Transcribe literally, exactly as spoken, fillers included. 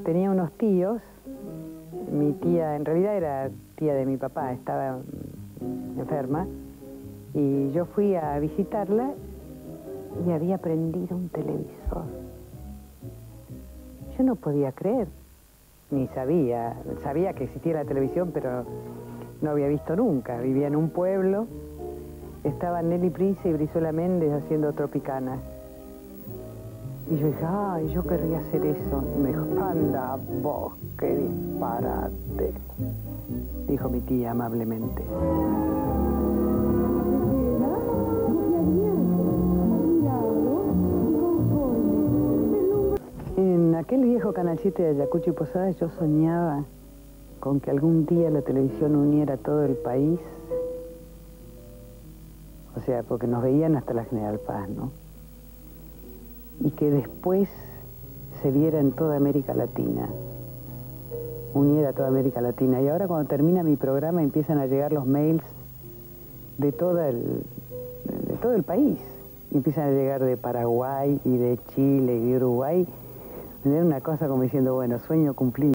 tenía unos tíos, mi tía, en realidad era tía de mi papá, estaba enferma, y yo fui a visitarla y había prendido un televisor. Yo no podía creer, ni sabía, sabía que existía la televisión, pero no había visto nunca. Vivía en un pueblo, estaban Nelly Prince y Brizuela Méndez haciendo Tropicana. Y yo dije, ay, yo querría hacer eso. Y me dijo, anda vos, qué disparate, dijo mi tía amablemente. En aquel viejo Canal siete de Ayacucho y Posadas yo soñaba con que algún día la televisión uniera a todo el país. O sea, porque nos veían hasta la General Paz, ¿no? Y que después se viera en toda América Latina, uniera a toda América Latina. Y ahora cuando termina mi programa empiezan a llegar los mails de, toda el, de todo el país. Y empiezan a llegar de Paraguay y de Chile y de Uruguay. Era una cosa como diciendo, bueno, sueño cumplido.